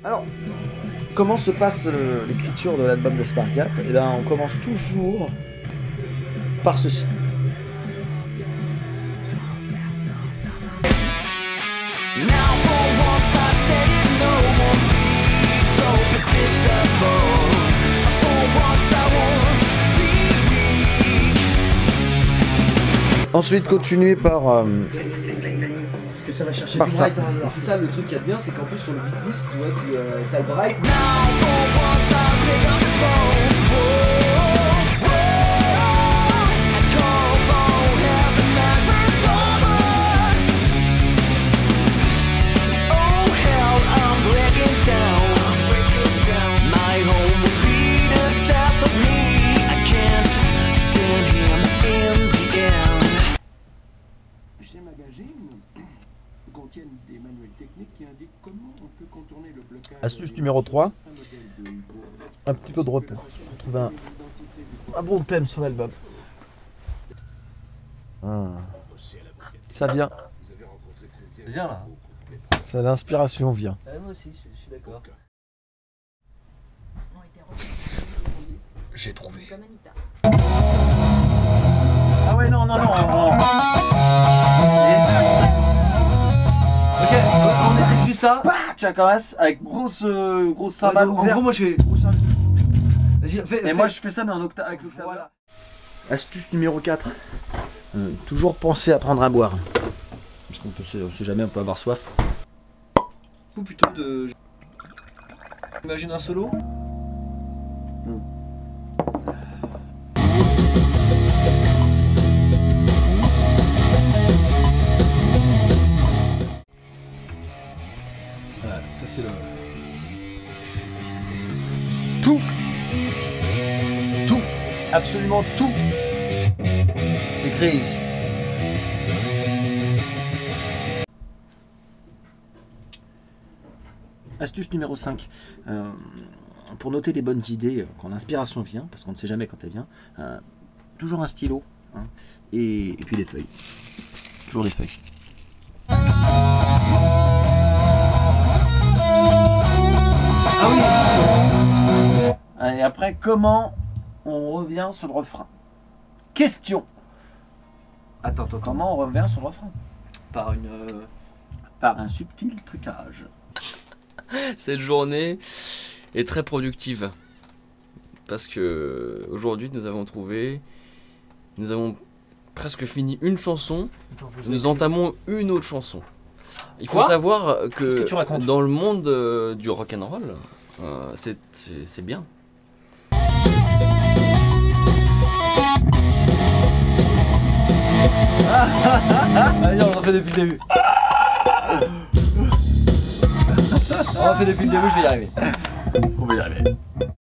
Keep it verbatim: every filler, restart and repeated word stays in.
Alors, comment se passe euh, l'écriture de l'album de Spargap? Et là, on commence toujours par ceci. Ensuite, continuer par... Euh, Parce que ça va chercher par du ça. bright. Et c'est ça le truc qui est bien, c'est qu'en plus sur le beat dix, tu vois, tu euh, as le bright. Ces magazines contiennent des manuels techniques qui indiquent comment on peut contourner le blocage. Astuce numéro trois, un petit peu de repos pour trouver un, un bon thème sur l'album. Ah. Ça vient, Viens là. ça l'inspiration vient. Ah, moi aussi, je, je suis d'accord. J'ai trouvé. Ah ouais, non, non, non. non. Ok, on essaie de ça. Bah, tu as commencé avec grosse, euh, grosse cymbale en ouverte. gros, moi je fais. Vas-y, fais. Et fais. moi je fais ça mais en octave avec l'octave. Voilà. Astuce numéro quatre. Euh, toujours penser à prendre à boire. Parce qu'on peut, on sait jamais, on peut avoir soif. Ou plutôt de. Imagine un solo. Voilà, ça c'est le... Tout Tout Absolument tout est créé ici. Astuce numéro cinq. Euh, pour noter les bonnes idées quand l'inspiration vient, parce qu'on ne sait jamais quand elle vient, euh, toujours un stylo hein, et, et puis des feuilles. Toujours des feuilles. Ah oui. Et après, comment on revient sur le refrain? Question. Attends, attends, Comment on revient sur le refrain? par une. Euh... Par un subtil trucage. Cette journée est très productive parce que aujourd'hui nous avons trouvé, nous avons presque fini une chanson, nous entamons une autre chanson. Il faut Quoi savoir Qu'est-ce que, que tu racontes dans le monde euh, du rock'n'roll, euh, c'est c'est- c'est bien. Allez, on en fait depuis le début. On en fait depuis le début, je vais y arriver. On va y arriver.